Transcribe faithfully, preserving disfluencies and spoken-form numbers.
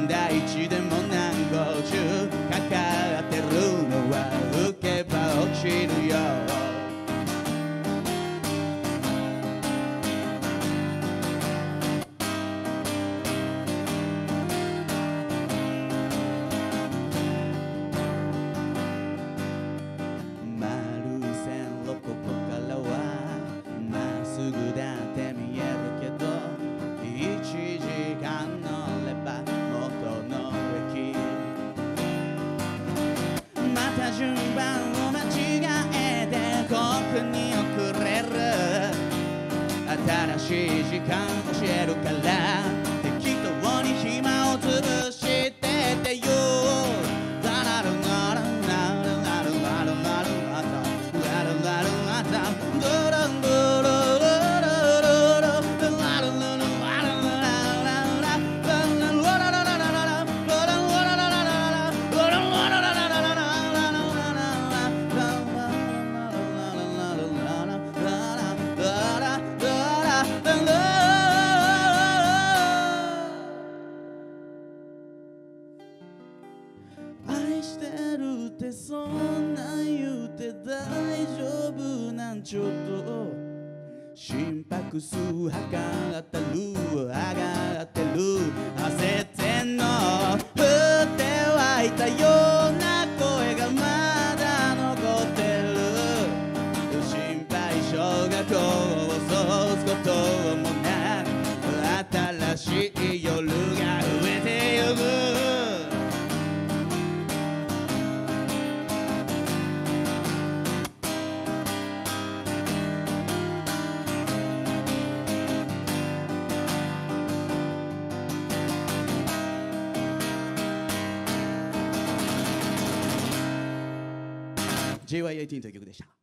大地でも何個中かかってるのは浮けば落ちるよ。丸い線路ここからはまっすぐだって見えるけどいちじかん乗れば元の駅。また順番を間違えてここに遅れる。新しい時間教えるから適当に暇を潰しててよ。ララララララララララララララララ愛してるってそんな言うて大丈夫なんちょっと心拍数測ってる上がってる焦ってんの降って湧いたような声がまだ残ってる。心配性がこうそうすこともなく新しい夜が増えてゆく。ジェイワイエイティーン という曲でした。